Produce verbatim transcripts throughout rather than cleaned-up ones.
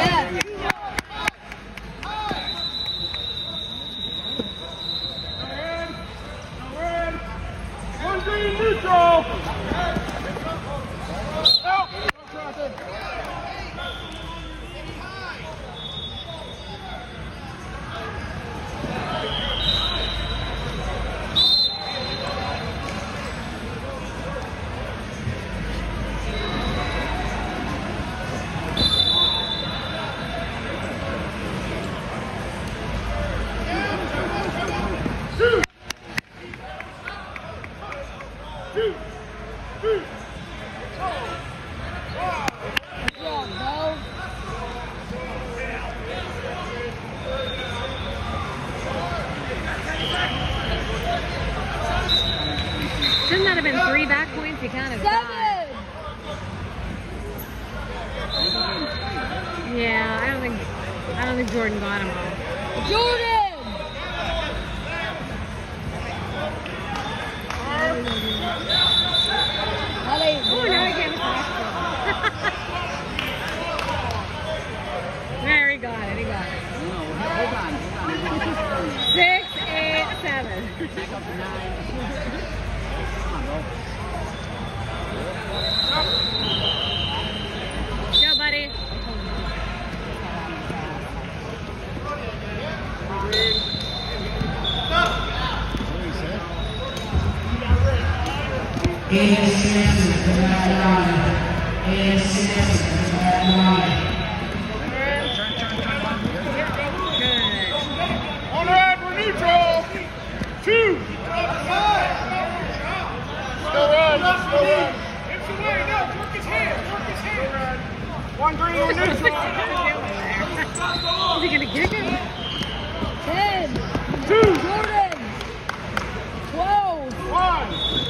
Yeah. One green neutral. Help. Shouldn't that have been three back points? You kind of got. Yeah, I don't think I don't think Jordan got him all. Jordan! Oh, now I can't There, he got it, he got it. No, hold on, hold on. Six, eight, seven. Back up to nine. Come on, bro. Go, buddy. Ian Smith, the back line. Ian Smith, the back line. On red, we're neutral. Two. Still red, still red. Hips away, no, work his hands, work his hands. One green, we're neutral. Is he gonna kick it? Ten. Two. Jordan. Twelve. One.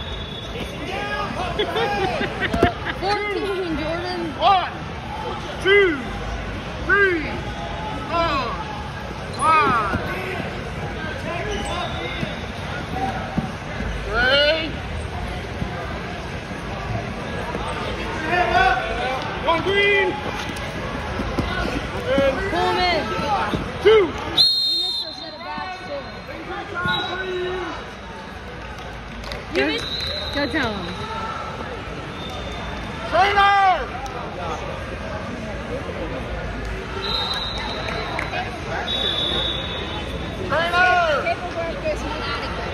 Fourteen, Jordan. One, two, three, four, five. Three. One green. Pullman. Two. You missed our set of backs, too. Go, go tell him. Trainer. Trainer. Paperwork is inadequate.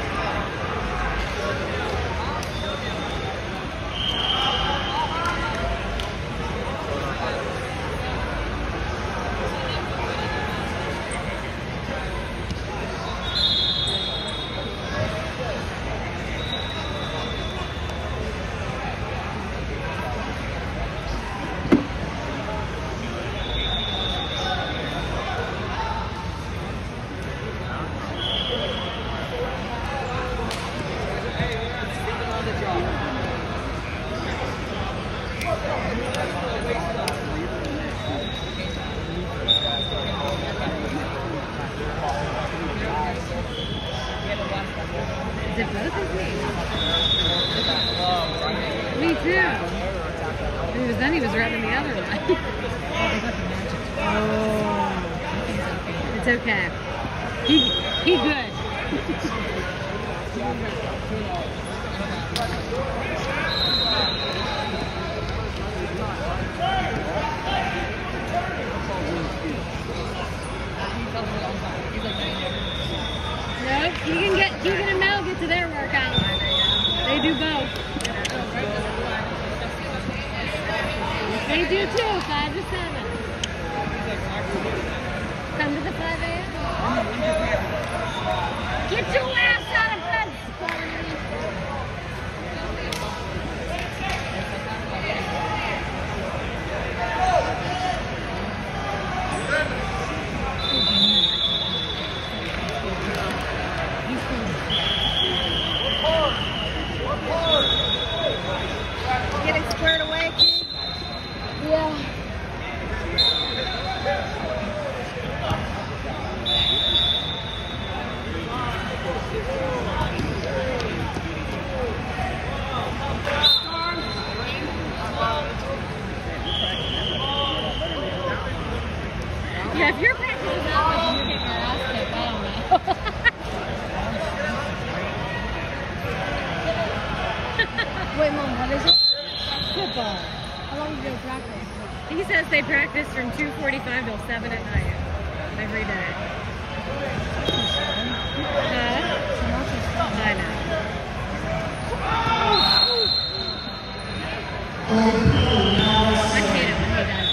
Is it both of me? Me too. When he was done, he was wrapping the other one. Oh. It's okay. He, he good. No, you can get Keegan and Mel get to their workout. They do both. They do too, five to seven. Come to the five A M. Get your ass out of bed, Sparty. Getting squared away, kid? Yeah. Yeah, if you're practicing that much and you're getting your ass kicked, I don't know. Wait, Mom, what is it? Football. How long do you practice? He says they practice from two forty-five till seven at night. Every day. Huh? I know. I hate it when he does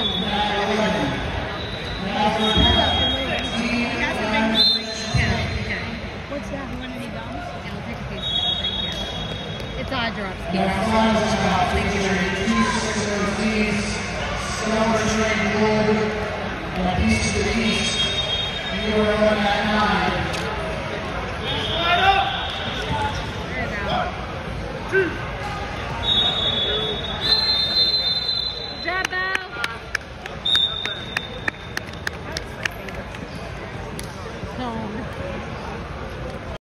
that. Okay. What's that? You want any gums? Yeah, I'll take a piece of it. Thank you. It's eye drops. Thank you very much. Silver train gold, and a piece of the east. You are on that nine. There you go. Two.